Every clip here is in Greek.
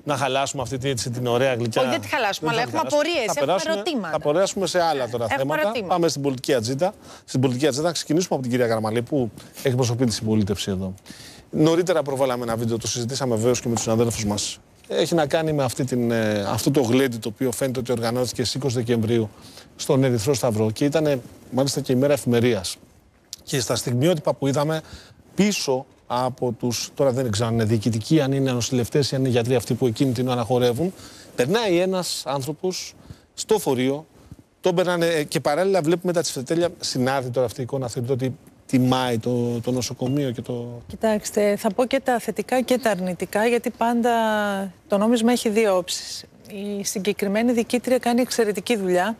να χαλάσουμε αυτή την ωραία γλυκιά. Όχι, δεν τη χαλάσουμε, αλλά έχουμε απορίες, έχουμε ερωτήματα. Θα περάσουμε σε άλλα τώρα θέματα. Ερωτήματα. Πάμε στην πολιτική ατζέντα. Στην πολιτική ατζέντα θα ξεκινήσουμε από την κυρία Καραμαλή, που εκπροσωπεί τη συμπολίτευση εδώ. Νωρίτερα προβάλαμε ένα βίντεο, το συζητήσαμε βέβαιως και με τους συναδέλφους μας. Έχει να κάνει με αυτό το γλέντι το οποίο φαίνεται ότι οργανώθηκε στις 20 Δεκεμβρίου στον Ερυθρό Σταυρό και ήταν μάλιστα και ημέρα εφημερίας. Και στα στιγμιότυπα που είδαμε πίσω από τους, τώρα δεν ξέρω αν είναι διοικητικοί, αν είναι νοσηλευτές ή αν είναι γιατροί αυτοί που εκείνη την ώρα χορεύουν, περνάει ένας άνθρωπος στο φορείο, τον περνάνε και παράλληλα βλέπουμε τα τσιφτετέλια. Συνάρτητο τώρα αυτή η εικόνα, θεωρείτε ότι τιμάει το νοσοκομείο και το... Κοιτάξτε, θα πω και τα θετικά και τα αρνητικά, γιατί πάντα το νόμισμα έχει δύο όψεις. Η συγκεκριμένη διοικήτρια κάνει εξαιρετική δουλειά.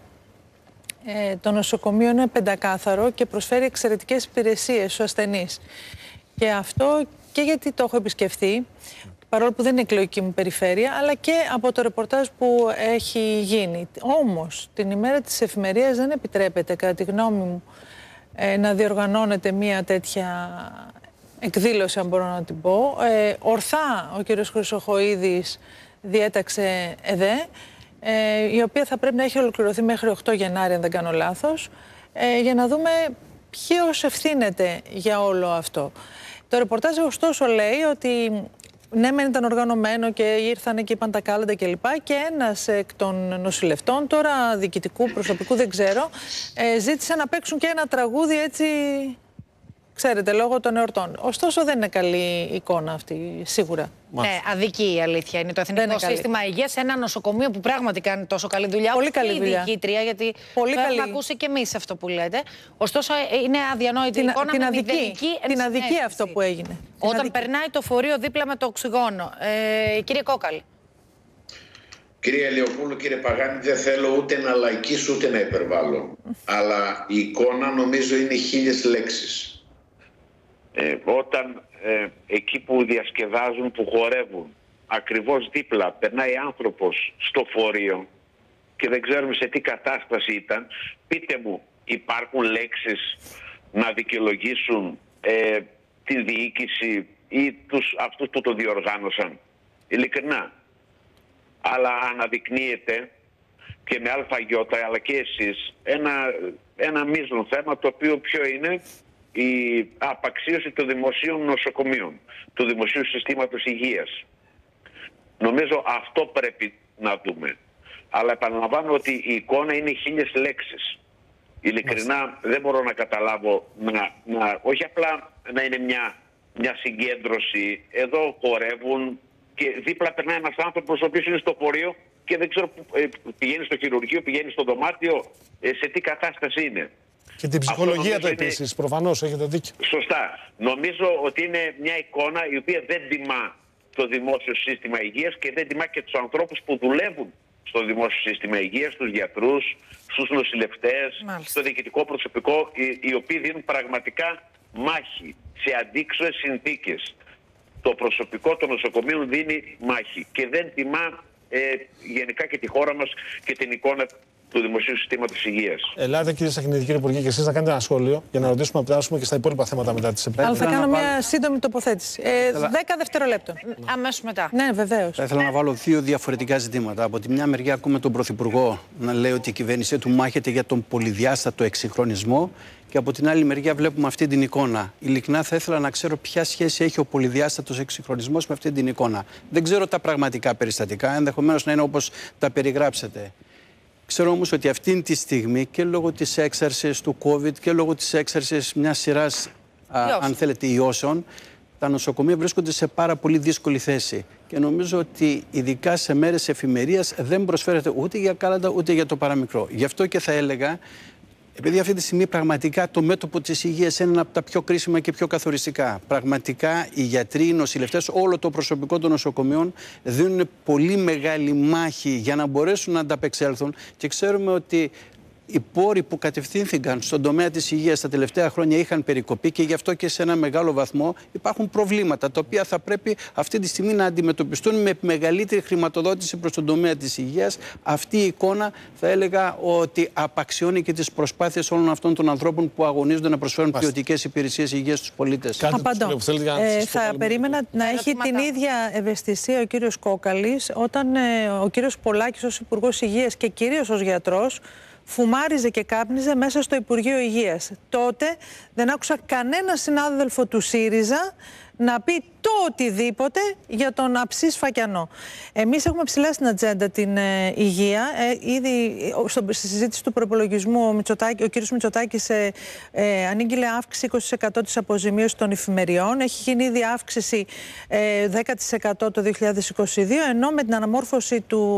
Το νοσοκομείο είναι πεντακάθαρο και προσφέρει εξαιρετικές υπηρεσίες στους ασθενείς. Και αυτό και γιατί το έχω επισκεφθεί, παρόλο που δεν είναι εκλογική μου περιφέρεια, αλλά και από το ρεπορτάζ που έχει γίνει. Όμως, την ημέρα της εφημερίας δεν επιτρέπεται, κατά τη γνώμη μου, να διοργανώνεται μια τέτοια εκδήλωση, αν μπορώ να την πω. Ορθά ο κύριος Χρυσοχοΐδης διέταξε ΕΔΕ, η οποία θα πρέπει να έχει ολοκληρωθεί μέχρι 8 Γενάρη, αν δεν κάνω λάθος, για να δούμε ποιος ευθύνεται για όλο αυτό. Το ρεπορτάζ ωστόσο λέει ότι ναι, μεν ήταν οργανωμένο και ήρθανε και είπαν τα κάλαντα κλπ. Και ένας εκ των νοσηλευτών, τώρα διοικητικού προσωπικού δεν ξέρω, ζήτησε να παίξουν και ένα τραγούδι έτσι, ξέρετε, λόγω των εορτών. Ωστόσο δεν είναι καλή εικόνα αυτή, σίγουρα. Ναι, αδική η αλήθεια είναι το Εθνικό Σύστημα Υγείας σε ένα νοσοκομείο που πράγματι κάνει τόσο καλή δουλειά. Πολύ καλή δουλειά. Η διοικήτρια, γιατί πολύ το έχουμε ακούσει και εμείς αυτό που λέτε. Ωστόσο είναι αδιανόητη η εικόνα με μηδενική την αδική αυτό που έγινε. Όταν περνάει το φορείο δίπλα με το οξυγόνο. Κύριε Κόκαλη. Κύριε Ελιοπούλου, κύριε Παγάνη, δεν θέλω ούτε να λαϊκίσω ούτε να υπερβάλλω. Αλλά η εικόνα νομίζω είναι 1000 λέξεις. Όταν εκεί που διασκεδάζουν, που χορεύουν, ακριβώς δίπλα περνάει άνθρωπος στο φορείο και δεν ξέρουμε σε τι κατάσταση ήταν, πείτε μου, υπάρχουν λέξεις να δικαιολογήσουν τη διοίκηση ή αυτούς που το διοργάνωσαν? Ειλικρινά. Αλλά αναδεικνύεται και με αλφαγιώτα, αλλά και εσείς, ένα μείζον θέμα, το οποίο ποιο είναι? Η απαξίωση των δημοσίων νοσοκομείων, του δημοσίου συστήματος υγείας. Νομίζω αυτό πρέπει να δούμε. Αλλά επαναλαμβάνω ότι η εικόνα είναι 1000 λέξεις. Ειλικρινά δεν μπορώ να καταλάβω, όχι απλά να είναι μια συγκέντρωση, εδώ χορεύουν και δίπλα περνάει ένας άνθρωπος ο οποίος είναι στο φορείο και δεν ξέρω, πηγαίνει στο χειρουργείο, πηγαίνει στο δωμάτιο, σε τι κατάσταση είναι. Και την ψυχολογία του επίσης, προφανώς, έχετε δίκιο. Σωστά. Νομίζω ότι είναι μια εικόνα η οποία δεν τιμά το δημόσιο σύστημα υγείας και δεν τιμά και τους ανθρώπους που δουλεύουν στο δημόσιο σύστημα υγείας, τους γιατρούς, στους νοσηλευτές, στο διοικητικό προσωπικό, οι οποίοι δίνουν πραγματικά μάχη σε αντίξωες συνθήκες. Το προσωπικό των νοσοκομείων δίνει μάχη και δεν τιμά γενικά και τη χώρα μας και την εικόνα του δημοσίου συστήματος υγείας. Ελάτε, κύριε Σαχινίδη, κύριε Υπουργέ, και εσείς να κάνετε ένα σχόλιο για να ρωτήσουμε, να περάσουμε και στα υπόλοιπα θέματα μετά τις επόμενες. Αλλά θα κάνω μια σύντομη τοποθέτηση. 10 δευτερολέπτων. Αμέσως μετά. Ναι, βεβαίως. Θα ήθελα να βάλω δύο διαφορετικά ζητήματα. Από τη μια μεριά ακούμε τον Πρωθυπουργό να λέει ότι η κυβέρνησή του μάχεται για τον πολυδιάστατο εξυγχρονισμό. Και από την άλλη μεριά βλέπουμε αυτή την εικόνα. Ειλικρινά θα ήθελα να ξέρω ποια σχέση έχει ο πολυδιάστατος εξυγχρονισμός με αυτή την εικόνα. Δεν ξέρω τα πραγματικά περιστατικά, ενδεχομένως να είναι όπως τα περιγράψετε. Ξέρω όμως ότι αυτή τη στιγμή και λόγω της έξαρσης του COVID και λόγω της έξαρσης μιας σειράς, αν θέλετε, ιώσεων, τα νοσοκομεία βρίσκονται σε πάρα πολύ δύσκολη θέση. Και νομίζω ότι ειδικά σε μέρες εφημερίας δεν προσφέρεται ούτε για κάλαντα ούτε για το παραμικρό. Γι' αυτό και θα έλεγα, επειδή αυτή τη στιγμή πραγματικά το μέτωπο της υγείας είναι ένα από τα πιο κρίσιμα και πιο καθοριστικά. Πραγματικά οι γιατροί, οι νοσηλευτές, όλο το προσωπικό των νοσοκομείων δίνουν πολύ μεγάλη μάχη για να μπορέσουν να ανταπεξέλθουν και ξέρουμε ότι οι πόροι που κατευθύνθηκαν στον τομέα της υγείας τα τελευταία χρόνια είχαν περικοπεί και γι' αυτό και σε ένα μεγάλο βαθμό υπάρχουν προβλήματα τα οποία θα πρέπει αυτή τη στιγμή να αντιμετωπιστούν με μεγαλύτερη χρηματοδότηση προς τον τομέα της υγείας. Αυτή η εικόνα θα έλεγα ότι απαξιώνει και τις προσπάθειες όλων αυτών των ανθρώπων που αγωνίζονται να προσφέρουν ποιοτικές υπηρεσίες υγείας στους πολίτες. Απαντώ. Θα περίμενα να έχει την ίδια ευαισθησία ο κύριος Κόκαλης όταν ο κύριος Πολάκης ως Υπουργός Υγείας και κυρίως ως γιατρός φουμάριζε και κάπνιζε μέσα στο Υπουργείο Υγείας. Τότε δεν άκουσα κανένα συνάδελφο του ΣΥΡΙΖΑ να πει το οτιδήποτε για τον αψί σφακιανό. Εμείς έχουμε ψηλά στην ατζέντα την υγεία. Ήδη στη συζήτηση του προϋπολογισμού ο κ. Μητσοτάκης ανήγγειλε αύξηση 20% της αποζημίωσης των εφημεριών. Έχει γίνει ήδη αύξηση 10% το 2022, ενώ με την αναμόρφωση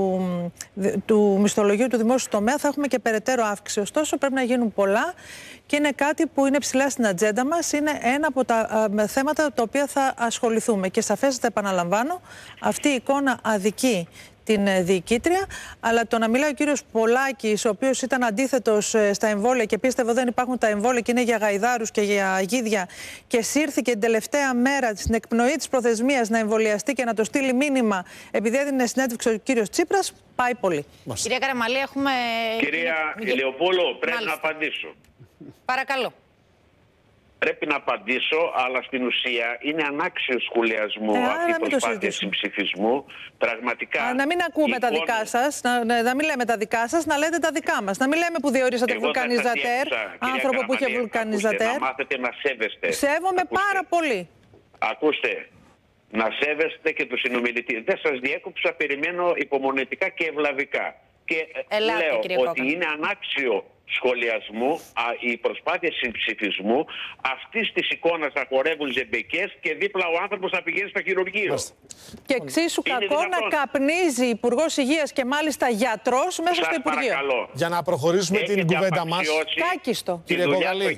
του μισθολογίου του δημόσιου τομέα θα έχουμε και περαιτέρω αύξηση. Ωστόσο πρέπει να γίνουν πολλά και είναι κάτι που είναι ψηλά στην ατζέντα μας. Είναι ένα από τα θέματα τα οποία θα ασχοληθούμε. Και σαφέστατα επαναλαμβάνω, αυτή η εικόνα αδικεί την διοικήτρια, αλλά το να μιλάει ο κύριος Πολάκης, ο οποίος ήταν αντίθετος στα εμβόλια και πίστευε δεν υπάρχουν τα εμβόλια και είναι για γαϊδάρους και για γίδια, και σύρθηκε την τελευταία μέρα στην εκπνοή της προθεσμίας να εμβολιαστεί και να το στείλει μήνυμα επειδή έδινε συνέντευξη ο κύριος Τσίπρας, πάει πολύ. Κυρία Καραμαλή, έχουμε... Κυρία Ηλιοπούλου, πρέπει να απαντήσω. Παρακαλώ. Πρέπει να απαντήσω, αλλά στην ουσία είναι ανάξιο σχολιασμού αυτή η προσπάθεια συμψηφισμού. Πραγματικά. Να μην ακούμε τα δικά σας, να μην λέμε τα δικά σας, να λέτε τα δικά μας. Να μην λέμε που διορίσατε βουλκανιζατέρ, άνθρωπο που είχε βουλκανιζατέρ. Να μάθετε να σέβεστε. Σέβομαι πάρα πολύ. Ακούστε, να σέβεστε και τους συνομιλητές. Δεν σας διέκοψα, περιμένω υπομονετικά και ευλαβικά. Και λέω ότι είναι ανάξιο σχολιασμού η προσπάθεια συμψηφισμού αυτής της εικόνας να χορεύουν ζεμπεκές και δίπλα ο άνθρωπος να πηγαίνει στο χειρουργείο. Και εξίσου κακό να καπνίζει Υπουργός Υγείας και μάλιστα γιατρός μέσα στο Υπουργείο. Παρακαλώ. Για να προχωρήσουμε την κουβέντα μας. Κάκιστο. Κύριε Κοκαλή,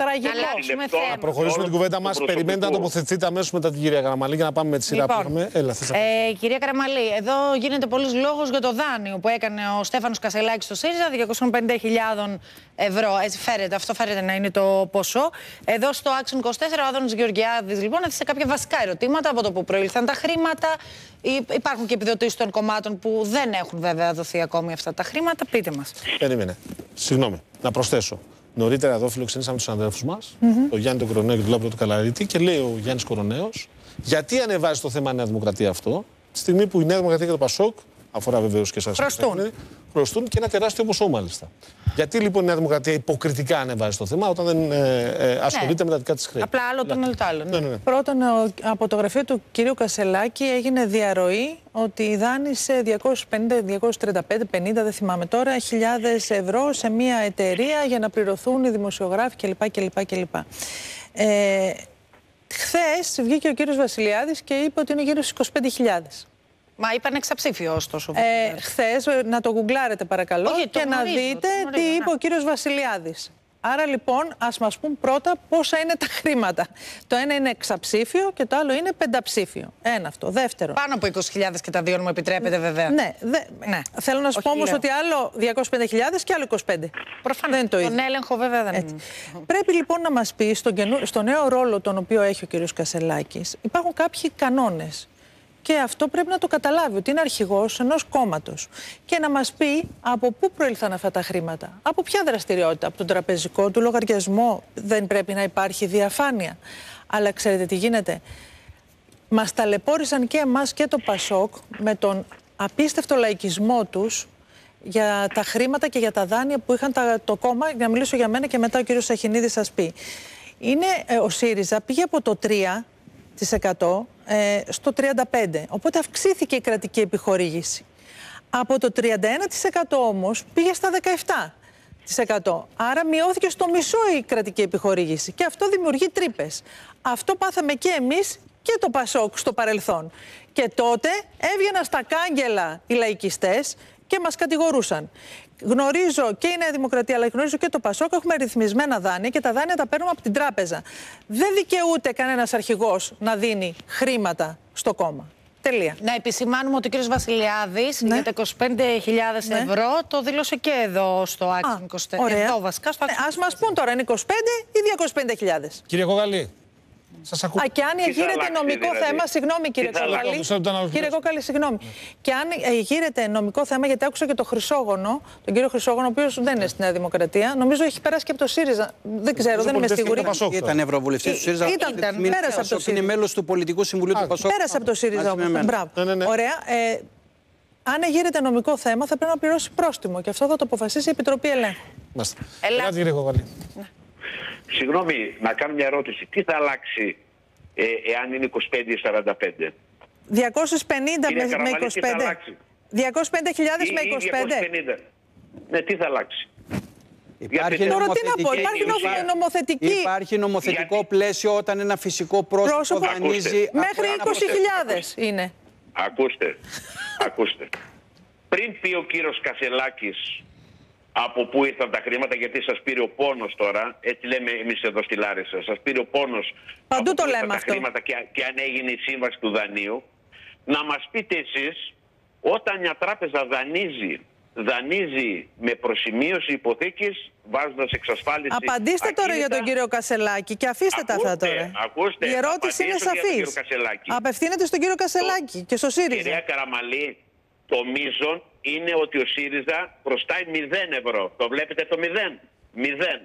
να προχωρήσουμε την κουβέντα μας. Περιμένετε να τοποθετηθείτε αμέσως μετά την κυρία Καραμαλή για να πάμε με τη σειρά που έχουμε. Κυρία Καραμαλή, εδώ γίνεται πολλής λόγος για το δάνειο που έκανε ο Στέφανος Κασελάκης στο ΣΥΡΙΖΑ, 250.000 ευρώ. Έτσι φέρεται, αυτό φέρεται να είναι το ποσό. Εδώ στο Action 24 ο Άδωνης Γεωργιάδης λοιπόν έθεσε κάποια βασικά ερωτήματα από το που προήλθαν τα χρήματα. Υπάρχουν και επιδοτήσεις των κομμάτων που δεν έχουν βέβαια δοθεί ακόμη αυτά τα χρήματα. Πείτε μας. Περίμενε. Συγγνώμη, να προσθέσω. Νωρίτερα εδώ φιλοξενήσαμε τους συναδέλφους μας, τον Γιάννη τον Κοροναίο και τον Λάμπρο του Καλαρίτη, και λέει ο Γιάννης Κοροναίος, γιατί ανεβάζει το θέμα Νέα Δημοκρατία αυτό, τη στιγμή που η Νέα Δημοκρατία και το ΠΑΣΟΚ, αφορά βεβαίως και εσάς, χρωστούν και ένα τεράστιο ποσό μάλιστα. Γιατί λοιπόν η Νέα Δημοκρατία υποκριτικά ανεβάζει το θέμα όταν δεν ασχολείται με τα δικά της χρέη? Απλά άλλο το άλλο το άλλο. Ναι. Πρώτον, από το γραφείο του κυρίου Κασελάκη έγινε διαρροή ότι δάνεισε 250, 235, 50, δεν θυμάμαι τώρα, χιλιάδες ευρώ σε μια εταιρεία για να πληρωθούν οι δημοσιογράφοι κλπ. Χθες βγήκε ο κύριος Βασιλιάδης και είπε ότι είναι γύρω στους 25.000. Μα είπαν εξαψήφιο ωστόσο. Χθες, να το γκουγκλάρετε παρακαλώ και να δείτε τι είπε ο κύριος Βασιλιάδης. Άρα λοιπόν ας μας πούν πρώτα πόσα είναι τα χρήματα. Το ένα είναι εξαψήφιο και το άλλο είναι πενταψήφιο. Ένα αυτό. Δεύτερο. Πάνω από 20.000 και τα δύο, αν μου επιτρέπετε βέβαια. Ναι. Θέλω να σου πω όμως ότι άλλο 205.000 και άλλο 25. Προφανώς. Δεν είναι το ίδιο. Τον έλεγχο βέβαια δεν είναι. Πρέπει λοιπόν να μας πει στο νέο ρόλο τον οποίο έχει ο κύριος Κασελάκης υπάρχουν κάποιοι κανόνες. Και αυτό πρέπει να το καταλάβει, ότι είναι αρχηγός ενός κόμματος. Και να μας πει από πού προήλθαν αυτά τα χρήματα. Από ποια δραστηριότητα, από τον τραπεζικό του λογαριασμό. Δεν πρέπει να υπάρχει διαφάνεια. Αλλά ξέρετε τι γίνεται. Μας ταλαιπώρησαν και εμάς και το ΠΑΣΟΚ με τον απίστευτο λαϊκισμό τους για τα χρήματα και για τα δάνεια που είχαν το κόμμα. Για να μιλήσω για μένα και μετά ο κύριος Σαχινίδης σας πει. Ο ΣΥΡΙΖΑ πήγε από το 3% στο 35%. Οπότε αυξήθηκε η κρατική επιχορήγηση. Από το 31% όμως πήγε στα 17%. Άρα μειώθηκε στο μισό η κρατική επιχορήγηση. Και αυτό δημιουργεί τρύπες. Αυτό πάθαμε και εμείς και το ΠΑΣΟΚ στο παρελθόν. Και τότε έβγαιναν στα κάγκελα οι λαϊκιστές και μας κατηγορούσαν. Γνωρίζω και η Νέα Δημοκρατία, αλλά γνωρίζω και το ΠΑΣΟΚ, έχουμε ρυθμισμένα δάνεια και τα δάνεια τα παίρνουμε από την τράπεζα. Δεν δικαιούται κανένας αρχηγός να δίνει χρήματα στο κόμμα. Τελεία. Να επισημάνουμε ότι ο κύριος Βασιλιάδης για τα 25.000 ευρώ το δήλωσε και εδώ στο Action 24. Ωραία. Εδώ βασικά στο Action 24. Ας μας πούν τώρα, είναι 25 ή 225.000. Κύριε Κόκαλη, σας ακούω. Και αν γύρεται νομικό θέμα, συγγνώμη κύριε Κόκαλη. Κύριε Κόκαλη, συγγνώμη. Και αν γύρεται νομικό θέμα, γιατί άκουσα και τον Χρυσόγονο, τον κύριο Χρυσόγονο, ο οποίος δεν είναι στη Νέα Δημοκρατία, νομίζω έχει περάσει και από το ΣΥΡΙΖΑ. Δεν ξέρω, δεν είμαι σίγουρη. Ήταν ευρωβουλευτής του ΣΥΡΙΖΑ. Πέρασε από το ΣΥΡΙΖΑ. Είναι μέλος του Πολιτικού Συμβουλίου του Πασόκ. Πέρασε από το ΣΥΡΙΖΑ όμως. Μπράβο. Ωραία. Αν γύρεται νομικό θέμα, θα πρέπει να πληρώσει πρόστιμο και αυτό θα το αποφασίσει η Επιτροπή Ελέγχου. Ελάτε, κύριε Κόκαλη. Συγγνώμη, να κάνω μια ερώτηση. Τι θα αλλάξει εάν είναι 25 ή 45? 250 με 25. 205.000 με 25. Ναι, τι θα αλλάξει? Υπάρχει νομοθετική. νομοθετικό πλαίσιο όταν ένα φυσικό πρόσωπο δανείζει. Μέχρι 20.000 είναι. Ακούστε. Πριν πει ο κύριος Κασελάκης από πού ήρθαν τα χρήματα, γιατί σας πήρε ο πόνος τώρα, έτσι λέμε εμείς εδώ στη Λάρισα, σας πήρε ο πόνος παντού από το πού λέμε ήρθαν αυτό. τα χρήματα και αν έγινε η σύμβαση του δανείου, να μας πείτε εσείς, όταν μια τράπεζα δανείζει με προσημείωση υποθήκης, βάζοντας εξασφάλιση. Απαντήστε τώρα για τον κύριο Κασελάκη και αφήστε τα αυτά τώρα. Η ερώτηση είναι σαφής. Απευθύνεται στον κύριο Κασελάκη και στο ΣΥΡΙΖΑ. Κυρία Καραμαλή, το μείζον είναι ότι ο ΣΥΡΙΖΑ χρωστάει 0 ευρώ. Το βλέπετε το 0. 0.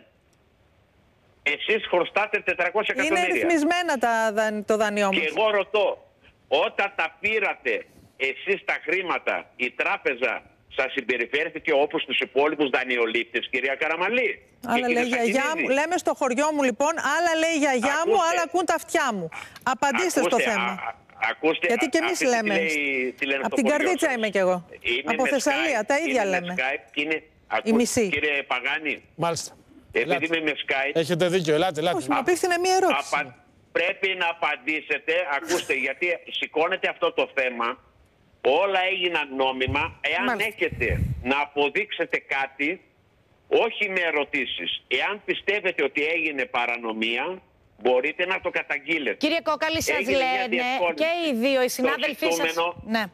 Εσείς χρωστάτε 400 εκατομμύρια. Είναι ρυθμισμένα το δάνειό μας. Και εγώ ρωτώ, όταν τα πήρατε εσείς τα χρήματα, η τράπεζα σας συμπεριφέρθηκε όπως τους υπόλοιπους δανειολήπτες, κυρία Καραμαλή? Άλλα λέει η γιαγιά μου, λέμε στο χωριό μου λοιπόν, άλλα λέει η γιαγιά μου, άλλα ακούν τα αυτιά μου. Απαντήστε στο θέμα. Ακούστε, γιατί και εμείς λέμε. Από την Καρδίτσα είμαι κι εγώ. Από Θεσσαλία, τα ίδια λέμε. Η μισή. Κύριε Παγάνη. Μάλιστα. Επειδή είμαι με Skype. Έχετε δίκιο, ελάτε. Όχι, μου απίφθηνε μία ερώτηση. Πρέπει να απαντήσετε, ακούστε, γιατί σηκώνεται αυτό το θέμα. Όλα έγιναν νόμιμα. Εάν έχετε να αποδείξετε κάτι, όχι με ερωτήσεις, εάν πιστεύετε ότι έγινε παρανομία, μπορείτε να το καταγγείλετε. Κύριε Κόκαλη, σας λένε και οι δύο οι συνάδελφοί σας. Ναι.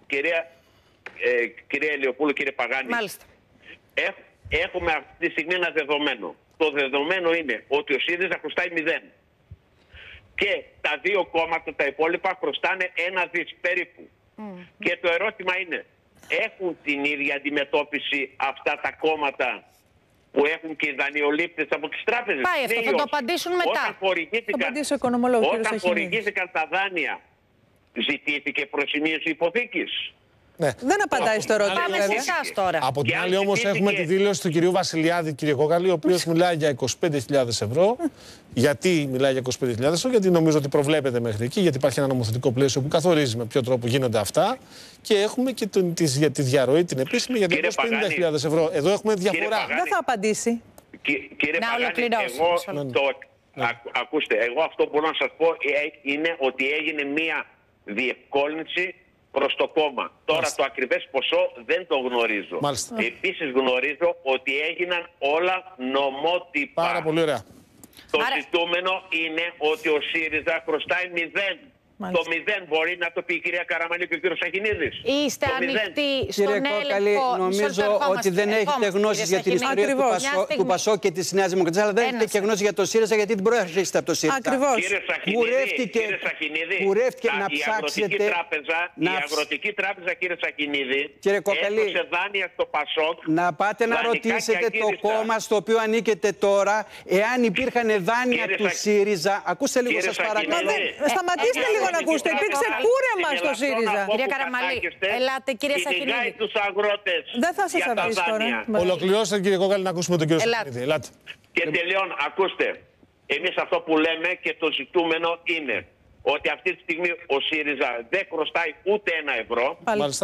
Κυρία Ελιοπούλου, κύριε Παγάνη, μάλιστα. Έχουμε αυτή τη στιγμή ένα δεδομένο. Το δεδομένο είναι ότι ο ΣΥΡΙΖΑ χρωστάει 0. Και τα δύο κόμματα, τα υπόλοιπα, χρωστάνε 1 δις περίπου. Και το ερώτημα είναι, έχουν την ίδια αντιμετώπιση αυτά τα κόμματα που έχουν και οι δανειολήπτες από τις τράπεζες? Πάει αυτό, θα το απαντήσουν μετά. Όταν χορηγήθηκαν τα δάνεια, ζητήθηκε προσημείωση υποθήκης? Ναι. Δεν απαντάει στο ερώτημα. Πάμε σε εσάς τώρα. Από την άλλη όμως έχουμε τη δήλωση του κυρίου Βασιλιάδη, κύριε Κόκαλη, ο οποίος μιλάει για 25.000 ευρώ. Γιατί μιλάει για 25.000 ευρώ? Γιατί νομίζω ότι προβλέπεται μέχρι εκεί, γιατί υπάρχει ένα νομοθετικό πλαίσιο που καθορίζει με ποιο τρόπο γίνονται αυτά. Και έχουμε και τη διαρροή, την επίσημη, για 250.000 ευρώ. Εδώ έχουμε διαφορά. Δεν θα απαντήσει. Κύριε Παγάνη, ακούστε, εγώ αυτό που μπορώ να σας πω είναι ότι έγινε μία διευκόλυνση προς το κόμμα. Τώρα το ακριβές ποσό δεν το γνωρίζω. Επίσης γνωρίζω ότι έγιναν όλα νομότυπα. Πάρα πολύ ωραία. Το ζητούμενο είναι ότι ο ΣΥΡΙΖΑ χρωστάει 0. Το 0 μπορεί να το πει η κυρία Καραμαλή και ο κύριος Σαχινίδης. Είστε ανοιχτοί στον έλεγχο. Κύριε Κόκαλη, νομίζω ότι δεν έχετε γνώση για την ιστορία του Πασόκ και της Νέας Δημοκρατίας, αλλά δεν έχετε και γνώση για το ΣΥΡΙΖΑ, γιατί την προέρχεστε από το ΣΥΡΙΖΑ. Ακριβώς. Κύριε Σαχινίδη, να ψάξετε. Η Αγροτική Τράπεζα, κύριε Σαχινίδη, Κόκαλη, έδωσε δάνεια στο Πασόκ. να πάτε να ρωτήσετε το κόμμα στο οποίο ανήκετε τώρα, εάν υπήρχαν δάνεια του ΣΥΡΙΖΑ. Ακούστε λίγο, σας παρακαλώ. Σταματήστε λίγο να ακούσετε. Υπήρξε κούρεμα στο ΣΥΡΙΖΑ. Κυρία Καραμαλή, ελάτε, κύριε Σαχινίδη. Δεν θα σας αφήσω τώρα. Ολοκληρώστε, κύριε Κόκαλη, να ακούσουμε τον κύριο Σαχινίδη. Ελάτε. Και τελειώνω. Ακούστε. Εμείς αυτό που λέμε και το ζητούμενο είναι ότι αυτή τη στιγμή ο ΣΥΡΙΖΑ δεν χρωστάει ούτε 1 ευρώ. Μάλιστα.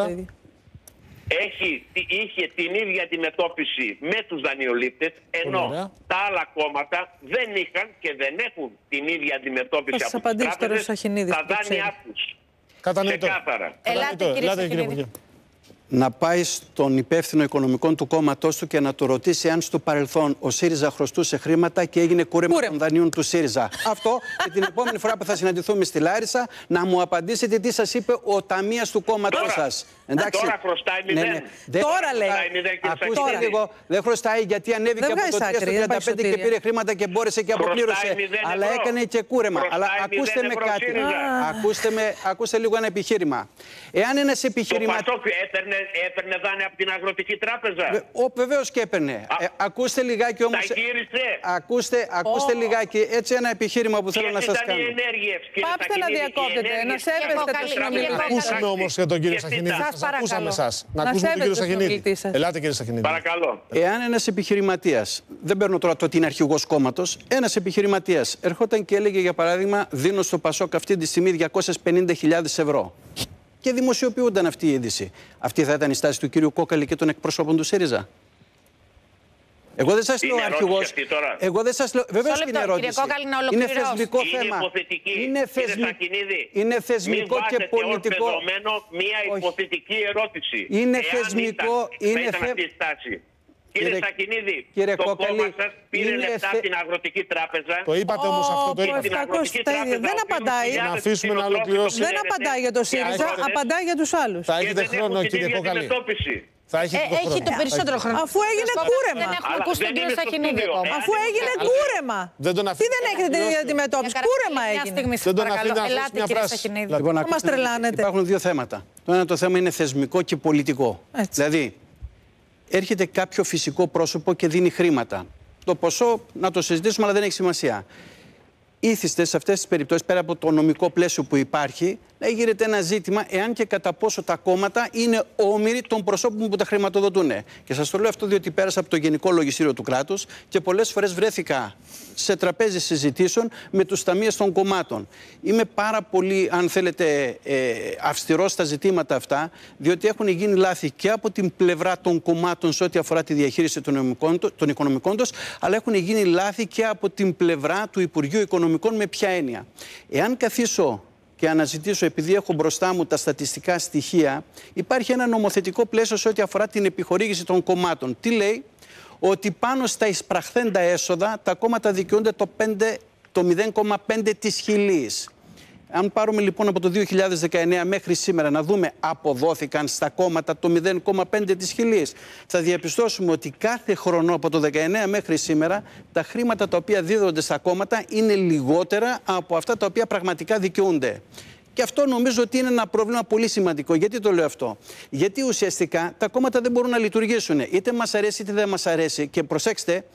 Είχε την ίδια αντιμετώπιση με τους δανειολήπτες, ενώ τα άλλα κόμματα δεν είχαν και δεν έχουν την ίδια αντιμετώπιση από τις τράπεζες, τα δάνειά τους. Κατανοητό. Ξεκάθαρα. Ελάτε, κύριε Σαχινίδη. να πάει στον υπεύθυνο οικονομικών του κόμματός του και να του ρωτήσει αν στο παρελθόν ο ΣΥΡΙΖΑ χρωστούσε χρήματα και έγινε κούρεμα των δανείων του ΣΥΡΙΖΑ. Αυτό, και την επόμενη φορά που θα συναντηθούμε στη Λάρισα, να μου απαντήσετε τι σας είπε ο ταμείας του κόμματός σας. Εντάξει. Τώρα χρωστάει 0. Τώρα λέει. Ακούστε λίγο, δεν χρωστάει γιατί ανέβηκε από το 3 στο 35 και πήρε χρήματα και μπόρεσε και αποπλήρωσε. Αλλά έκανε και κούρεμα. Αλλά ακούστε με κάτι. Ακούστε λίγο ένα επιχείρημα. Εάν ένας επιχειρηματίας. Το Πασόκ έπαιρνε δάνεια από την Αγροτική Τράπεζα. Βεβαίως και έπαιρνε. Ακούστε λιγάκι όμως. Τα γύρισε. Ακούστε λιγάκι. Έτσι ένα επιχείρημα που θέλω να σας κάνω. Πάψτε να διακόπτετε. Να σέβεστε τους συνομιλητές. Να ακούσουμε όμως και τον κύριο Σαχινίδη. Ακούσαμε εσάς. Να ακούσουμε τον κύριο Σαχινίδη. Ελάτε, κύριε Σαχινίδη. Παρακαλώ. Εάν ένας επιχειρηματίας, δεν παίρνω τώρα το ότι είναι αρχηγός κόμματος, ένας επιχειρηματίας ερχόταν και έλεγε, για παράδειγμα, δίνω στο Πασόκ αυτή τη στιγμή 250.000 ευρώ. Και δημοσιοποιούνταν αυτή η είδηση. Αυτή θα ήταν η στάση του κύριου Κόκαλη και των εκπροσώπων του ΣΥΡΙΖΑ? Εγώ δεν σας λέω αρχηγός. Εγώ δεν σας λέω. Βεβαίως και είναι ερώτηση. Είναι θεσμικό θέμα. Είναι θεσμικό και πολιτικό. Μία υποθετική ερώτηση. Είναι θεσμικό. Κύριε Σαχινίδη, κύριε το Κόκαλη, κόμμα σας πήρε λεφτά στην Αγροτική Τράπεζα. Το είπατε όμως αυτό. Το είπατε. Δεν απαντάει. Να αφήσουμε να ολοκληρώσει. Δεν απαντάει για το ΣΥΡΙΖΑ, απαντάει για τους άλλους. Θα έχετε χρόνο, κύριε Κόκαλη. Θα έχει το περισσότερο χρόνο. Αφού έγινε κούρεμα. Δεν έχουμε ακούσει τον κύριο Σαχινίδη ακόμα. Αφού έγινε κούρεμα. Τι δεν έχετε την ίδια αντιμετώπιση? Κούρεμα έγινε. Δεν τον αφήνετε να αφήσει μια φράση. Λοιπόν, μας τρελάνετε. Υπάρχουν δύο θέματα. Το ένα το θέμα είναι θεσμικό και πολιτικό. Δηλαδή, έρχεται κάποιο φυσικό πρόσωπο και δίνει χρήματα. Το ποσό να το συζητήσουμε, αλλά δεν έχει σημασία. Ήθιστε σε αυτές τις περιπτώσεις, πέρα από το νομικό πλαίσιο που υπάρχει, να γίνεται ένα ζήτημα εάν και κατά πόσο τα κόμματα είναι όμοιροι των προσώπων που τα χρηματοδοτούν. Και σας το λέω αυτό διότι πέρασα από το Γενικό Λογιστήριο του κράτους και πολλές φορές βρέθηκα σε τραπέζι συζητήσεων με τους ταμείες των κομμάτων. Είμαι πάρα πολύ, αν θέλετε, αυστηρός στα ζητήματα αυτά, διότι έχουν γίνει λάθη και από την πλευρά των κομμάτων σε ό,τι αφορά τη διαχείριση των οικονομικών τους, αλλά έχουν γίνει λάθη και από την πλευρά του Υπουργείου Οικονομικών. Με ποια έννοια? Εάν καθίσω και αναζητήσω, επειδή έχω μπροστά μου τα στατιστικά στοιχεία, υπάρχει ένα νομοθετικό πλαίσιο σε ό,τι αφορά την επιχορήγηση των κομμάτων. Τι λέει? Ότι πάνω στα εισπραχθέντα έσοδα τα κόμματα δικαιούνται το 0,5 της χιλής. Αν πάρουμε λοιπόν από το 2019 μέχρι σήμερα να δούμε αποδόθηκαν στα κόμματα το 0,5 της χιλής, θα διαπιστώσουμε ότι κάθε χρόνο από το 19 μέχρι σήμερα τα χρήματα τα οποία δίδονται στα κόμματα είναι λιγότερα από αυτά τα οποία πραγματικά δικαιούνται. Και αυτό νομίζω ότι είναι ένα πρόβλημα πολύ σημαντικό. Γιατί το λέω αυτό? Γιατί ουσιαστικά τα κόμματα δεν μπορούν να λειτουργήσουν. Είτε μας αρέσει είτε δεν μας αρέσει. Και προσέξτε,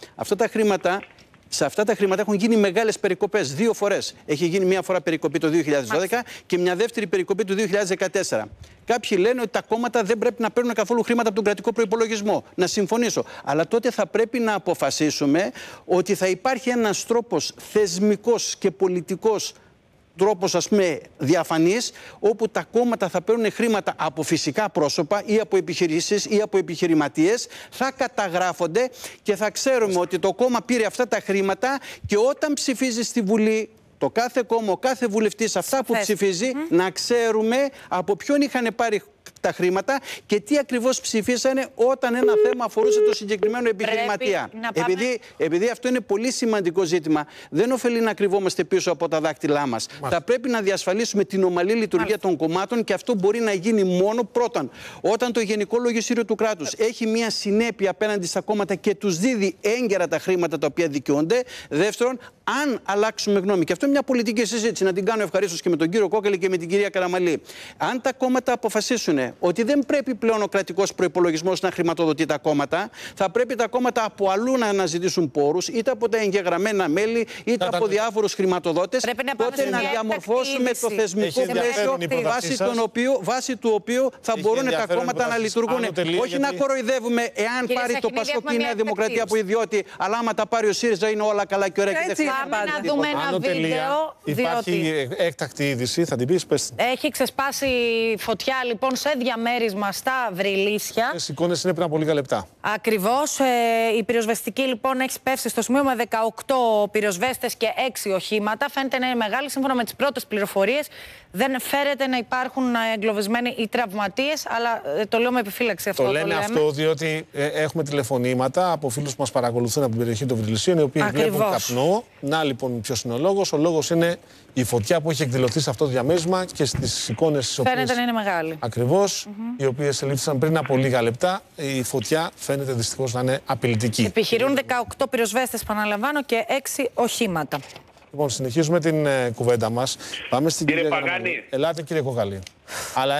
σε αυτά τα χρήματα έχουν γίνει μεγάλες περικοπές. 2 φορές. Έχει γίνει μία φορά περικοπή το 2012 και μια δεύτερη περικοπή το 2014. Κάποιοι λένε ότι τα κόμματα δεν πρέπει να παίρνουν καθόλου χρήματα από τον κρατικό προϋπολογισμό. Να συμφωνήσω. Αλλά τότε θα πρέπει να αποφασίσουμε ότι θα υπάρχει ένας τρόπος θεσμικός και πολιτικός, τρόπος ας πούμε διαφανής, όπου τα κόμματα θα παίρνουν χρήματα από φυσικά πρόσωπα ή από επιχειρήσεις ή από επιχειρηματίες, θα καταγράφονται και θα ξέρουμε ότι το κόμμα πήρε αυτά τα χρήματα και όταν ψηφίζει στη Βουλή το κάθε κόμμα, ο κάθε βουλευτής αυτά που ψηφίζει, να ξέρουμε από ποιον είχαν πάρει τα χρήματα και τι ακριβώς ψηφίσανε όταν ένα θέμα αφορούσε το συγκεκριμένο επιχειρηματία. Επειδή αυτό είναι πολύ σημαντικό ζήτημα, δεν ωφελεί να κρυβόμαστε πίσω από τα δάχτυλά μας. Θα πρέπει να διασφαλίσουμε την ομαλή λειτουργία των κομμάτων και αυτό μπορεί να γίνει μόνο πρώτον όταν το Γενικό Λογιστήριο του κράτους έχει μια συνέπεια απέναντι στα κόμματα και τους δίδει έγκαιρα τα χρήματα τα οποία δικαιούνται. Δεύτερον, αν αλλάξουμε γνώμη, και αυτό είναι μια πολιτική συζήτηση, να την κάνω ευχαρίστως και με τον κύριο Κόκαλη και με την κυρία Καραμαλή. Αν τα κόμματα αποφασίσουν ότι δεν πρέπει πλέον ο κρατικός προϋπολογισμός να χρηματοδοτεί τα κόμματα, θα πρέπει τα κόμματα από αλλού να αναζητήσουν πόρους, είτε από τα εγγεγραμμένα μέλη, είτε από διάφορους χρηματοδότες, τότε να διαμορφώσουμε το θεσμικό πλαίσιο βάσει του οποίου θα μπορούν τα κόμματα να λειτουργούν. Όχι να κοροϊδεύουμε εάν πάρει το Πασόκ και η Νέα Δημοκρατία από ιδιώτη, αλλά άμα τα πάρει ο ΣΥΡΙΖΑ είναι όλα καλά και ωραία και δεν χρειάζεται. Πάμε να δούμε ένα βίντεο. Υπάρχει έκτακτη είδηση, θα την πεις, πες την. Έχει ξεσπάσει φωτιά λοιπόν σε διαμέρισμα στα Βρυλίσια. Οι εικόνες είναι πριν από λίγα λεπτά. Ακριβώς. Η πυροσβεστική λοιπόν έχει πέσει στο σημείο με 18 πυροσβέστες και 6 οχήματα. Φαίνεται να είναι μεγάλη. Σύμφωνα με τις πρώτες πληροφορίες, δεν φέρεται να υπάρχουν εγκλωβισμένοι ή τραυματίες, αλλά το λέω με επιφύλαξη αυτό. Το λέμε αυτό διότι έχουμε τηλεφωνήματα από φίλους που μας παρακολουθούν από την περιοχή των Βρυλισίων, οι οποίοι βλέπουν καπνό. Να λοιπόν, ποιος είναι ο λόγος. Ο λόγος είναι η φωτιά που έχει εκδηλωθεί σε αυτό το διαμέρισμα και στις εικόνες τις οποίες. Φαίνεται να είναι μεγάλη. Ακριβώς, οι οποίες ελήφθησαν πριν από λίγα λεπτά. Η φωτιά φαίνεται δυστυχώς να είναι απειλητική. Επιχειρούν 18 πυροσβέστες, επαναλαμβάνω, και 6 οχήματα. Λοιπόν, συνεχίζουμε την κουβέντα μας. Πάμε στην Κύριε κυρία Παγάνη. Καραμαλή. Ελάτε, κύριε Κοκαλή. Αλλά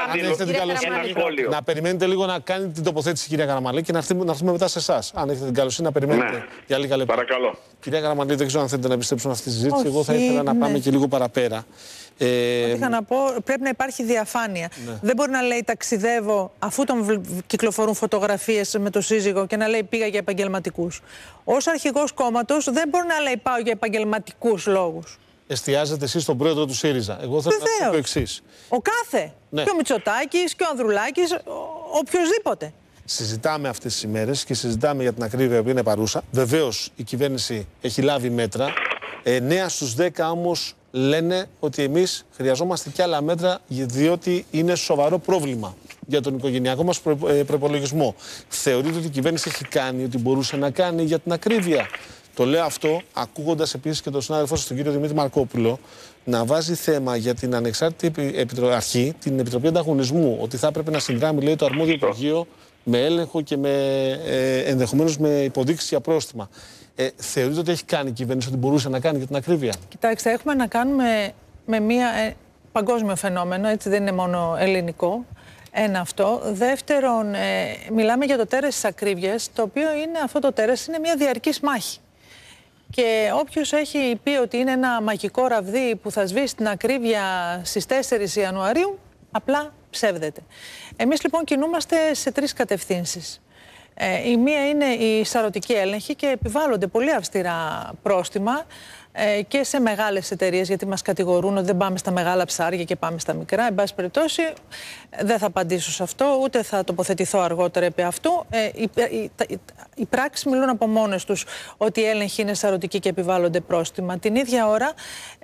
να περιμένετε λίγο να κάνετε την τοποθέτηση, κυρία Καραμαλή, και να έρθουμε μετά σε εσάς. Αν έχετε την καλοσύνη να περιμένετε για λίγα λεπτά. Παρακαλώ. Κυρία Καραμαλή, δεν ξέρω αν θέλετε να επιστρέψουμε αυτή τη συζήτηση. Εγώ θα ήθελα να πάμε και λίγο παραπέρα. Είχα να πω, πρέπει να υπάρχει διαφάνεια. Δεν μπορεί να λέει ταξιδεύω αφού τον κυκλοφορούν φωτογραφίες με το σύζυγο και να λέει πήγα για επαγγελματικούς. Ως αρχηγός κόμματος δεν μπορεί να λέει πάω για επαγγελματικούς λόγους. Εστιάζετε εσείς στον πρόεδρο του ΣΥΡΙΖΑ. Εγώ θέλω να πω το εξής. Ο κάθε. Ναι. Και ο Μητσοτάκης και ο Ανδρουλάκης, οποιοσδήποτε. Συζητάμε αυτές τις ημέρες και συζητάμε για την ακρίβεια που είναι παρούσα. Βεβαίως η κυβέρνηση έχει λάβει μέτρα. 9 στους 10 όμως λένε ότι εμείς χρειαζόμαστε και άλλα μέτρα, διότι είναι σοβαρό πρόβλημα για τον οικογενειακό μας προϋπολογισμό. Θεωρείτε ότι η κυβέρνηση έχει κάνει ό,τι μπορούσε να κάνει για την ακρίβεια? Το λέω αυτό ακούγοντας επίσης και τον συνάδελφό σας, τον κύριο Δημήτρη Μαρκόπουλο, να βάζει θέμα για την ανεξάρτητη αρχή, την Επιτροπή Ανταγωνισμού, ότι θα έπρεπε να συνδράμει, λέει, το αρμόδιο Υπουργείο με έλεγχο και ενδεχομένως με υποδείξεις για πρόστιμα. Θεωρείτε ότι έχει κάνει η κυβέρνηση ό,τι μπορούσε να κάνει για την ακρίβεια? Κοιτάξτε, έχουμε να κάνουμε με μια παγκόσμιο φαινόμενο, έτσι δεν είναι μόνο ελληνικό. Ένα αυτό. Δεύτερον, μιλάμε για το τέρες της ακρίβειας, το οποίο είναι, αυτό το τέρες είναι μια διαρκής μάχη. Και όποιος έχει πει ότι είναι ένα μαγικό ραβδί που θα σβήσει την ακρίβεια στις 4 Ιανουαρίου, απλά ψεύδεται. Εμείς λοιπόν κινούμαστε σε 3 κατευθύνσεις. Η μία είναι η σαρωτική έλεγχη και επιβάλλονται πολύ αυστηρά πρόστιμα και σε μεγάλες εταιρείες, γιατί μας κατηγορούν ότι δεν πάμε στα μεγάλα ψάρια και πάμε στα μικρά. Εν πάση περιπτώσει, δεν θα απαντήσω σε αυτό, ούτε θα τοποθετηθώ αργότερα επί αυτού. Οι πράξεις μιλούν από μόνες τους ότι οι έλεγχοι είναι σαρωτικοί και επιβάλλονται πρόστιμα. Την ίδια ώρα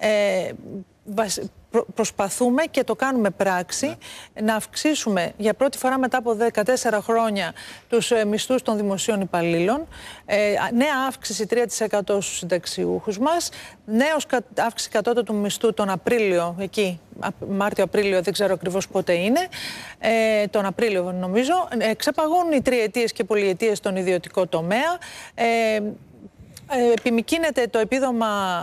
προσπαθούμε και το κάνουμε πράξη να αυξήσουμε για πρώτη φορά μετά από 14 χρόνια τους μισθούς των δημοσίων υπαλλήλων. Νέα αύξηση 3% στους συνταξιούχους μας. Νέος αύξηση κατώτατου μισθού τον Απρίλιο, εκεί, Μάρτιο-Απρίλιο, δεν ξέρω ακριβώς πότε είναι, τον Απρίλιο νομίζω. Ξεπαγούν οι τριετίες και πολυετίες στον ιδιωτικό τομέα. Επιμικρύνεται το επίδομα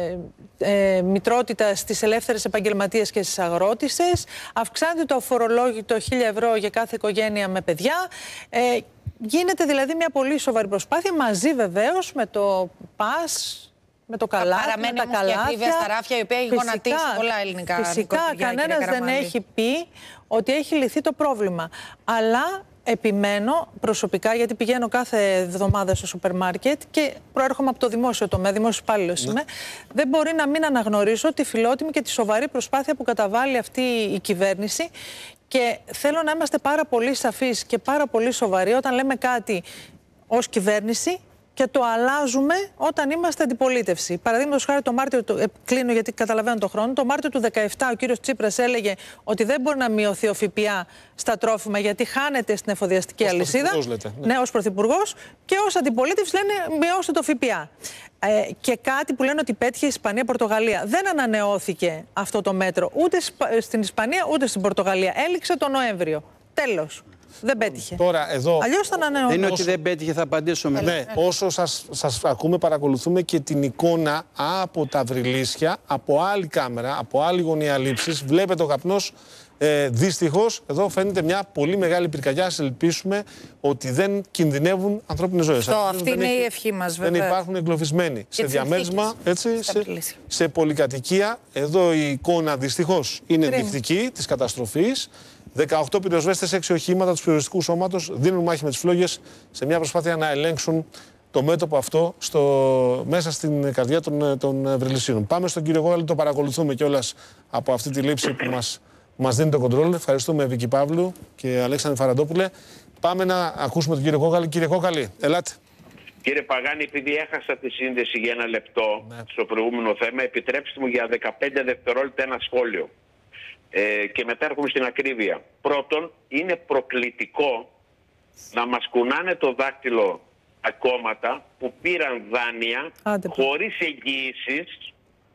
μητρότητας στις ελεύθερες επαγγελματίες και στις αγρότισσες. Αυξάνεται το αφορολόγητο 1.000 ευρώ για κάθε οικογένεια με παιδιά. Γίνεται δηλαδή μια πολύ σοβαρή προσπάθεια, μαζί βεβαίως με το ΠΑΣ, με το καλάθι, με τα καλάθια. Στα ράφια, η οποία έχει γονατίσει πολλά ελληνικά. Φυσικά, κανένας δεν έχει πει ότι έχει λυθεί το πρόβλημα. Αλλά επιμένω προσωπικά, γιατί πηγαίνω κάθε εβδομάδα στο σούπερ μάρκετ και προέρχομαι από το δημόσιο τομέα, δημόσιος υπάλληλος είμαι, δεν μπορεί να μην αναγνωρίσω τη φιλότιμη και τη σοβαρή προσπάθεια που καταβάλει αυτή η κυβέρνηση. Και θέλω να είμαστε πάρα πολύ σαφείς και πάρα πολύ σοβαροί όταν λέμε κάτι ως κυβέρνηση και το αλλάζουμε όταν είμαστε αντιπολίτευση. Παραδείγματος χάρη, το Μάρτιο, κλείνω γιατί καταλαβαίνω τον χρόνο, το Μάρτιο του 2017 ο κύριος Τσίπρας έλεγε ότι δεν μπορεί να μειωθεί ο ΦΠΑ στα τρόφιμα γιατί χάνεται στην εφοδιαστική αλυσίδα. Ναι, ως πρωθυπουργός. Και ως αντιπολίτευση λένε μειώστε το ΦΠΑ. Και κάτι που λένε ότι πέτυχε η Ισπανία-Πορτογαλία. Δεν ανανεώθηκε αυτό το μέτρο ούτε στην Ισπανία ούτε στην Πορτογαλία. Έληξε τον Νοέμβριο. Τέλος. Δεν πέτυχε. Τώρα, εδώ, αλλιώς θα ανανεώνω. Δεν είναι ότι δεν πέτυχε, θα απαντήσω μετά. Ναι, όσο σας ακούμε, παρακολουθούμε και την εικόνα από τα Βρυλίσια, από άλλη κάμερα, από άλλη γωνία λήψης. Βλέπετε ο καπνός. Δυστυχώς, εδώ φαίνεται μια πολύ μεγάλη πυρκαγιά. Ας ελπίσουμε ότι δεν κινδυνεύουν ανθρώπινες ζωές. Αυτή είναι η ευχή μας, βέβαια. Δεν υπάρχουν εγκλωβισμένοι σε διαμέρισμα, έτσι, σε πολυκατοικία. Εδώ η εικόνα δυστυχώς είναι ενδεικτική της καταστροφής. 18 πυροσβέστες, 6 οχήματα του πυροσβεστικού σώματος δίνουν μάχη με τις φλόγες σε μια προσπάθεια να ελέγξουν το μέτωπο αυτό μέσα στην καρδιά των Βρυλισίων. Πάμε στον κύριο Γόγαλη, το παρακολουθούμε κιόλας από αυτή τη λήψη που μας μας δίνει το κοντρόλ. Ευχαριστούμε Βίκη Παύλου και Αλέξανδρε Φαραντόπουλε. Πάμε να ακούσουμε τον κύριο Κόκαλη. Κύριε Κόκαλη, ελάτε. Κύριε Παγάνη, επειδή έχασα τη σύνδεση για ένα λεπτό στο προηγούμενο θέμα, επιτρέψτε μου για 15 δευτερόλεπτα ένα σχόλιο. Και μετά έρχομαι στην ακρίβεια. Πρώτον, είναι προκλητικό να μας κουνάνε το δάκτυλο τα κόμματα που πήραν δάνεια χωρίς εγγυήσεις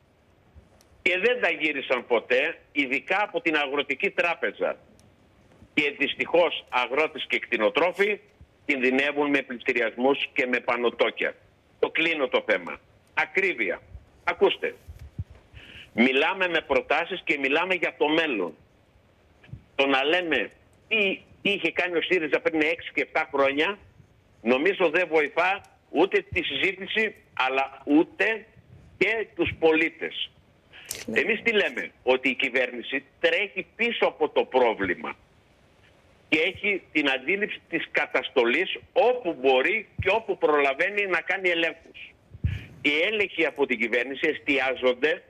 και δεν τα γύρισαν ποτέ, ειδικά από την Αγροτική Τράπεζα. Και δυστυχώς αγρότες και κτηνοτρόφοι κινδυνεύουν με πληστηριασμούς και με πανωτόκια. Το κλείνω το θέμα. Ακρίβεια. Ακούστε. Μιλάμε με προτάσεις και μιλάμε για το μέλλον. Το να λέμε τι είχε κάνει ο ΣΥΡΙΖΑ πριν 6 και 7 χρόνια, νομίζω δεν βοηθά ούτε τη συζήτηση, αλλά ούτε και τους πολίτες. Εμείς τι λέμε? Ότι η κυβέρνηση τρέχει πίσω από το πρόβλημα και έχει την αντίληψη της καταστολής όπου μπορεί και όπου προλαβαίνει να κάνει ελέγχους. Οι έλεγχοι από την κυβέρνηση εστιάζονται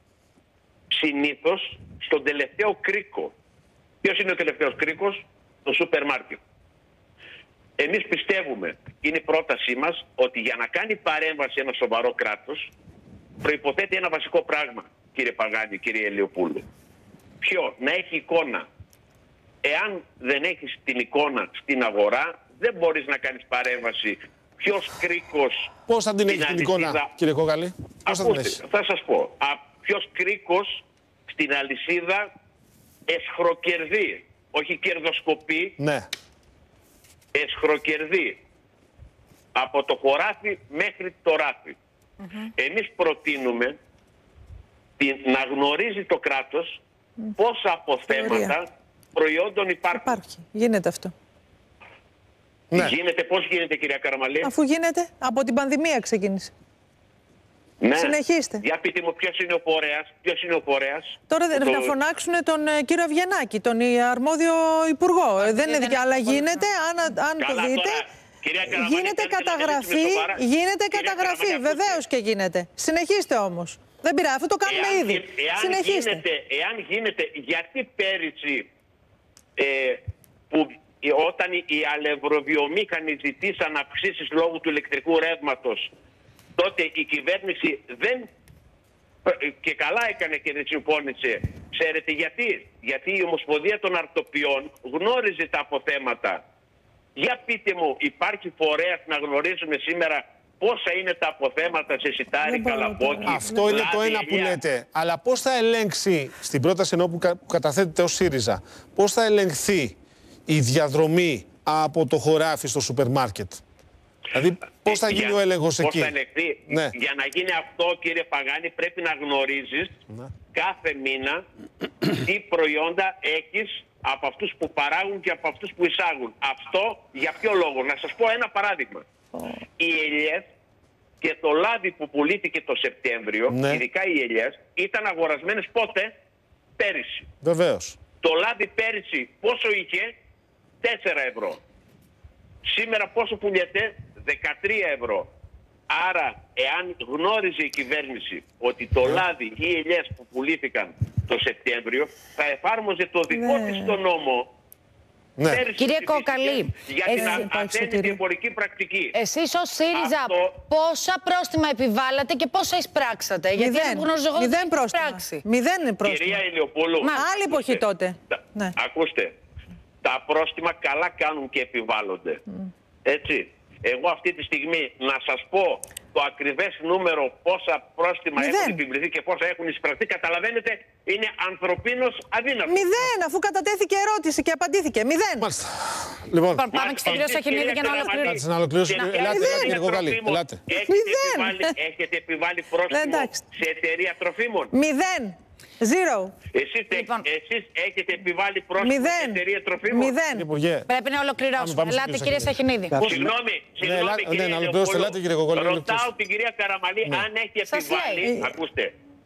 συνήθως στον τελευταίο κρίκο. Ποιος είναι ο τελευταίος κρίκος? Το σούπερ μάρκετ. Εμείς πιστεύουμε, είναι η πρότασή μας, ότι για να κάνει παρέμβαση ένα σοβαρό κράτος προϋποθέτει ένα βασικό πράγμα, κύριε Παγάνη, κύριε Ελιοπούλου. Ποιο? Να έχει εικόνα. Εάν δεν έχεις την εικόνα στην αγορά, δεν μπορείς να κάνεις παρέμβαση. Ποιος κρίκος... Πώς θα την έχεις την εικόνα, κύριε Κόκαλη? Θα σας πω. Ποιος κρίκος στην αλυσίδα εσχροκερδεί, όχι κερδοσκοπεί, ναι, εσχροκερδεί από το χωράφι μέχρι το ράφι. Εμείς προτείνουμε να γνωρίζει το κράτος πόσα αποθέματα προϊόντων υπάρχουν. Υπάρχει. Γίνεται αυτό. Ναι. Γίνεται, πώς γίνεται, κυρία Καραμαλή? Αφού γίνεται, από την πανδημία ξεκίνησε. Ναι. Συνεχίστε. Για πείτε μου, ποιος είναι ο φορέας? Ποιος είναι ο φορέας? Τώρα θα φωνάξουν τον κύριο Αυγενάκη, τον αρμόδιο υπουργό. Δεν είναι δικιά, αλλά γίνεται, αν το δείτε, γίνεται καταγραφή. Γίνεται καταγραφή, βεβαίως και γίνεται. Συνεχίστε όμως. Δεν πειράζει, αυτό το κάνουμε ήδη. Συνεχίστε. Εάν γίνεται, γιατί πέρυσι που όταν οι αλευροβιομήχανοι ζητήσαν αυξήσεις λόγω του ηλεκτρικού ρεύματος, τότε η κυβέρνηση δεν, και καλά έκανε και δεν συμφώνησε. Ξέρετε γιατί? Γιατί η Ομοσπονδία των Αρτοπιών γνώριζε τα αποθέματα. Για πείτε μου, υπάρχει φορέας να γνωρίζουμε σήμερα πόσα είναι τα αποθέματα σε Σιτάρι, Καλαμπόκι? Αυτό είναι το ένα που λέτε. Αλλά πώς θα ελέγξει, στην πρόταση ενώ που καταθέτεται ως ΣΥΡΙΖΑ, πώς θα ελεγχθεί η διαδρομή από το χωράφι στο σούπερ μάρκετ? Δηλαδή, πώς θα γίνει ο έλεγχος εκεί? Πώς θα ελεγχθεί? Ναι. Για να γίνει αυτό, κύριε Παγάνη, πρέπει να γνωρίζεις κάθε μήνα τι προϊόντα έχεις από αυτούς που παράγουν και από αυτούς που εισάγουν. Αυτό για ποιο λόγο? Να σας πω ένα παράδειγμα. Οι ελιές και το λάδι που πουλήθηκε το Σεπτέμβριο, ειδικά οι ελιές, ήταν αγορασμένες πότε? Πέρυσι. Βεβαίως. Το λάδι πέρυσι πόσο είχε? 4 ευρώ. Σήμερα πόσο πουλιέται? 13 ευρώ. Άρα, εάν γνώριζε η κυβέρνηση ότι το λάδι ή οι ελιές που πουλήθηκαν το Σεπτέμβριο, θα εφάρμοζε το δικό της το νόμο. Ναι. Κύριε Κόκαλη, για την αθέμητη εμπορική πρακτική. Εσείς ως ΣΥΡΙΖΑ πόσα πρόστιμα επιβάλλατε και πόσα εισπράξατε? Γιατί δεν γνωρίζω εγώ μηδέν πρόστιμα. Μηδέν είναι πρόστιμα. Κυρία Ηλιοπούλου, άλλη εποχή τότε. Ναι. Ακούστε, τα πρόστιμα καλά κάνουν και επιβάλλονται. Έτσι. Εγώ αυτή τη στιγμή να σας πω το ακριβές νούμερο πόσα πρόστιμα έχουν επιβληθεί και πόσα έχουν εισπραχθεί, καταλαβαίνετε, είναι ανθρωπίνως αδύνατο. 0, αφού κατατέθηκε ερώτηση και απαντήθηκε. 0. Μάλιστα. Λοιπόν, πάμε και στην κυρία Σαχινίδη για να ολοκληρώσουμε. Να ολοκληρώσουμε. Ελάτε, κύριε Κόκαλη. Ελάτε. Έχετε επιβάλει πρόστιμο σε εταιρεία τροφίμων? 0. Zero. Εσείς έχετε επιβάλει πρόστιμο σε εταιρεία τροφίμων? 0. Πρέπει να ολοκληρώσουμε. Ελάτε, κυρία Σαχινίδη. Συγγνώμη, κύριε Ηλιοπούλου. Ρωτάω την κυρία Καραμαλή αν έχει επιβάλει, ακούστε,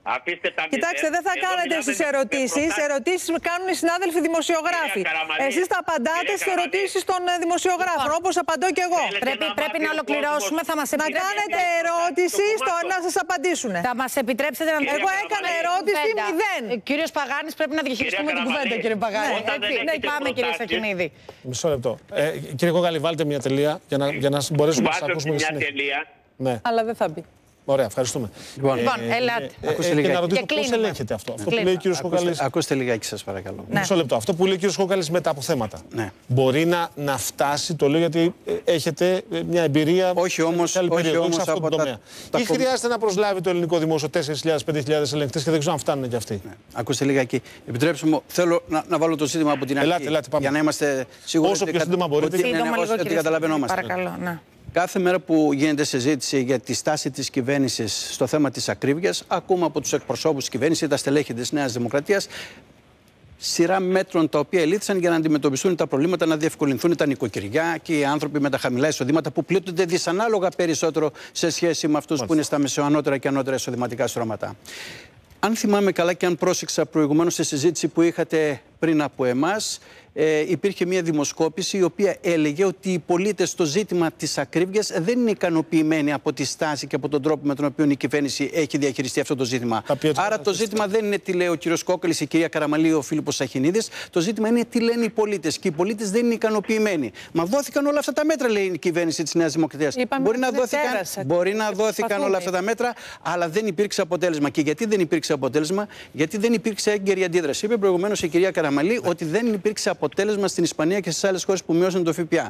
Αφήστε τα Κοιτάξτε, δεν θα Εδώ κάνετε μιλάμε εσείς με ερωτήσεις. προτάσεις. Ερωτήσεις κάνουν οι συνάδελφοι δημοσιογράφοι. Κυρία Καραμανλή, Εσείς θα απαντάτε κυρία στις Καραμανλή. ερωτήσεις των δημοσιογράφων, Λοιπόν, όπως απαντώ και εγώ. Θέλετε Πρέπει να μάθει ο ολοκληρώσουμε. κόσμος Θα μας Να επιτρέψετε. κάνετε ερωτήσεις, να σας απαντήσουν. Θα μας επιτρέψετε να Κυρία Εγώ έκανα Καραμανλή, ερώτηση κουβέντα. 0. Κύριος Παγάνης, πρέπει να διαχειριστούμε Κυρία την κουβέντα, Καραμανλή, κύριε Παγάνη. όταν δεν Ναι, έχετε πάμε, κύριε προτάσεις. Σαχινίδη. Μισό λεπτό. Κύριε Κόκαλη, βάλτε μια τελεία για να μπορέσουμε να σας Βάζω ακούσουμε μια συνέχεια. τελεία. Ναι, Αλλά δεν θα μπει. ωραία, ευχαριστούμε. Λοιπόν, Λοιπόν, ελάτε. ακούστε Και λιγάκι. να ρωτήσω Και πώς κλείνουμε. ελέγχεται αυτό. Αυτό που Κλείνουμε. λέει ο κύριος Κόκαλης. Ακούστε λιγάκι, σας παρακαλώ. Ναι. Μισό λεπτό. Αυτό που λέει ο κύριος Κόκαλης με τα αποθέματα. Ναι. Μπορεί να φτάσει, το λέω γιατί έχετε μια εμπειρία. Όχι όμως- σε άλλη όχι περίοδο, όμως σε αυτό από το τα- τομέα. τα Ή χρειάζεται να προσλάβει το ελληνικό δημόσιο 4.000-5.000 ελεγκτές και δεν ξέρω αν φτάνουν και αυτοί. Ακούστε λιγάκι. Επιτρέψτε μου, θέλω να βάλω το ζήτημα από την αρχή. Ελάτε, πάμε. Για να είμαστε σίγουροι Όσο πιο σύντομα μπορείτε. ότι, Σύντομα λίγο, ότι κύριε καταλαβαίνόμαστε. Σαχινίδη, παρακαλώ. Ναι. Κάθε μέρα που γίνεται συζήτηση για τη στάση της κυβέρνησης στο θέμα της ακρίβειας, ακούμε από τους εκπροσώπους της κυβέρνησης, τα στελέχη της Νέας Δημοκρατίας, σειρά μέτρων τα οποία ελήφθησαν για να αντιμετωπιστούν τα προβλήματα, να διευκολυνθούν τα νοικοκυριά και οι άνθρωποι με τα χαμηλά εισοδήματα που πλήττονται δυσανάλογα περισσότερο σε σχέση με αυτούς που είναι στα μεσοανώτερα και ανώτερα εισοδηματικά στρώματα. Αν θυμάμαι καλά και αν πρόσεξα προηγουμένως στη συζήτηση που είχατε πριν από εμάς, υπήρχε μια δημοσκόπηση η οποία έλεγε ότι οι πολίτες στο ζήτημα της ακρίβειας δεν είναι ικανοποιημένοι από τη στάση και από τον τρόπο με τον οποίο η κυβέρνηση έχει διαχειριστεί αυτό το ζήτημα. Άρα το ζήτημα δεν είναι τι λέει ο κύριος Κόκαλης, η κυρία Καραμανλή, ο Φίλιππος Σαχινίδης. Το ζήτημα είναι τι λένε οι πολίτες. Και οι πολίτες δεν είναι ικανοποιημένοι. Μα δόθηκαν όλα αυτά τα μέτρα, λέει η κυβέρνηση της Νέας Δημοκρατίας. Μπορεί να δόθηκαν όλα αυτά τα μέτρα, αλλά δεν υπήρξε αποτέλεσμα. Και γιατί δεν υπήρξε αποτέλεσμα? Γιατί δεν υπήρξε έγκαιρη αντίδραση. Είπε προηγουμένως η κυρία Καραμανλή ότι δεν υπήρξε αποτέλεσμα στην Ισπανία και στις άλλες χώρες που μειώσαν το ΦΠΑ.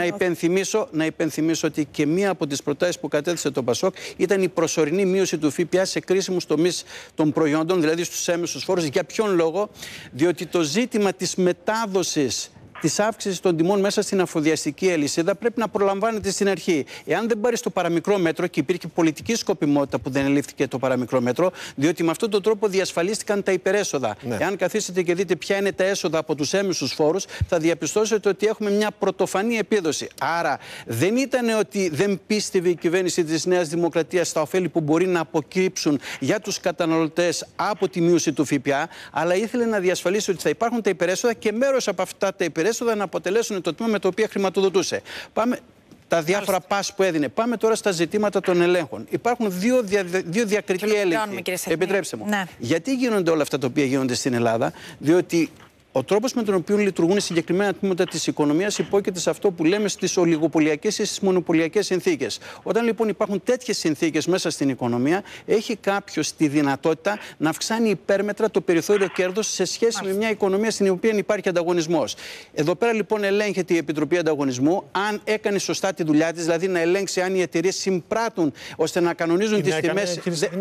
Να υπενθυμίσω ότι και μία από τις προτάσεις που κατέθεσε το ΠΑΣΟΚ ήταν η προσωρινή μείωση του ΦΠΑ σε κρίσιμους τομείς των προϊόντων, δηλαδή στους έμεσους φόρους. Για ποιον λόγο? Διότι το ζήτημα της μετάδοσης της αύξησης των τιμών μέσα στην αφοδιαστική αλυσίδα πρέπει να προλαμβάνεται στην αρχή. Εάν δεν πάρει το παραμικρό μέτρο, και υπήρχε πολιτική σκοπιμότητα που δεν ελήφθηκε το παραμικρό μέτρο, διότι με αυτόν τον τρόπο διασφαλίστηκαν τα υπερέσοδα. Ναι. Εάν καθίσετε και δείτε ποια είναι τα έσοδα από τους έμεσους φόρους, θα διαπιστώσετε ότι έχουμε μια πρωτοφανή επίδοση. Άρα δεν ήταν ότι δεν πίστευε η κυβέρνηση της Νέας Δημοκρατίας στα ωφέλη που μπορεί να αποκρύψουν για τους καταναλωτές από τη μείωση του ΦΠΑ, αλλά ήθελε να διασφαλίσει ότι θα υπάρχουν τα υπερέσοδα και μέρος από αυτά τα υπερέσοδα να αποτελέσουν το τμήμα με το οποίο χρηματοδοτούσε. Πάμε τα διάφορα πας που έδινε. Πάμε τώρα στα ζητήματα των ελέγχων. Υπάρχουν δύο διακριτοί έλεγχοι. Επιτρέψτε μου. Ναι. Γιατί γίνονται όλα αυτά τα οποία γίνονται στην Ελλάδα? Διότι ο τρόπος με τον οποίο λειτουργούν συγκεκριμένα τμήματα της οικονομίας υπόκειται σε αυτό που λέμε στις ολιγοπολιακές ή στις μονοπωλιακές συνθήκες. Όταν λοιπόν υπάρχουν τέτοιες συνθήκες μέσα στην οικονομία, έχει κάποιος τη δυνατότητα να αυξάνει υπέρμετρα το περιθώριο κέρδους σε σχέση με μια οικονομία στην οποία υπάρχει ανταγωνισμός. Εδώ πέρα λοιπόν ελέγχεται η Επιτροπή Ανταγωνισμού αν έκανε σωστά τη δουλειά της, δηλαδή να ελέγξει αν οι εταιρείες συμπράττουν ώστε να κανονίζουν τις τιμές.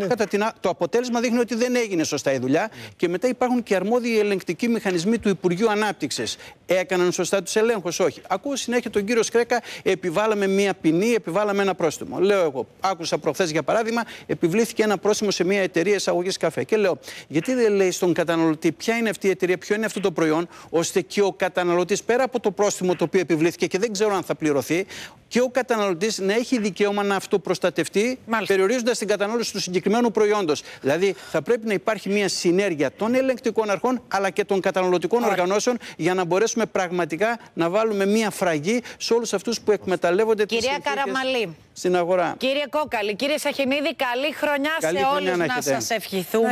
Το αποτέλεσμα δείχνει ότι δεν έγινε σωστά η δουλειά και μετά υπάρχουν και αρμόδιοι ελεγκτικοί μηχανισμοί του Υπουργείου Ανάπτυξης. Έκαναν σωστά τους ελέγχους? Όχι. Ακούω συνέχεια τον κύριο Σκρέκα, επιβάλαμε μία ποινή, επιβάλαμε ένα πρόστιμο. Λέω εγώ, άκουσα προχθές για παράδειγμα, επιβλήθηκε ένα πρόστιμο σε μία εταιρεία εισαγωγής καφέ. Και λέω, γιατί δεν λέει στον καταναλωτή ποια είναι αυτή η εταιρεία, ποιο είναι αυτό το προϊόν, ώστε και ο καταναλωτής πέρα από το πρόστιμο το οποίο επιβλήθηκε και δεν ξέρω αν θα πληρωθεί, και ο καταναλωτής να έχει δικαίωμα να αυτοπροστατευτεί, περιορίζοντας την κατανάλωση του συγκεκριμένου προϊόντος. Δηλαδή, θα πρέπει να υπάρχει μία συνέργεια των ελεγκτικών αρχών αλλά και των καταναλωτικών οργανώσεων για να μπορέσουμε πραγματικά να βάλουμε μία φραγή σε όλους αυτούς που εκμεταλλεύονται τις συνθήκες στην αγορά. Κύριε Κόκαλη, κύριε Σαχινίδη, καλή χρονιά σε όλους να σας ευχηθούμε.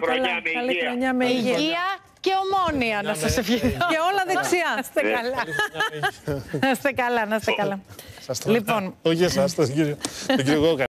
Καλή χρονιά με υγεία. Υγεία και ομόνοια να σας ευχηθούμε. Και όλα δεξιά. Να είστε καλά. Να είστε καλά, να είστε καλά. Λοιπόν. Όχι εσάς, τον κύριο Κόκαλη.